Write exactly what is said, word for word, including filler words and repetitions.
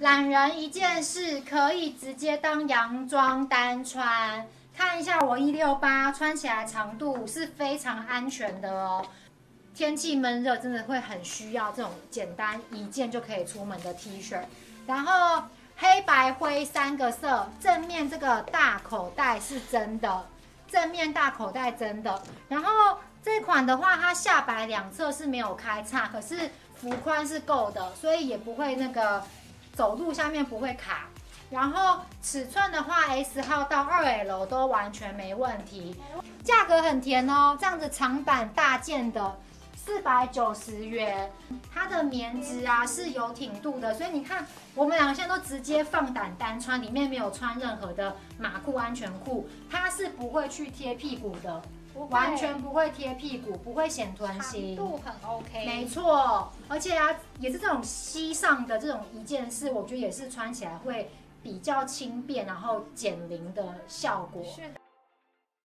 懒人一件事，可以直接当洋装单穿。看一下我一六八，穿起来长度是非常安全的哦。天气闷热，真的会很需要这种简单一件就可以出门的 T 恤。然后黑白灰三个色，正面这个大口袋是真的，正面大口袋真的。然后这款的话，它下摆两侧是没有开叉，可是幅宽是够的，所以也不会那个走路下面不会卡。然后尺寸的话 ，S 号到二 L 都完全没问题，价格很甜哦，这样子长版大件的四百九十元，它的棉质啊是有挺度的，所以你看我们两个现在都直接放胆单穿，里面没有穿任何的马裤、安全裤，它是不会去贴屁股的。完全不会贴屁股，不会显臀型， 长度很 OK。 没错，而且啊，也是这种膝上的这种一件式，我觉得也是穿起来会比较轻便，然后减龄的效果。 是的。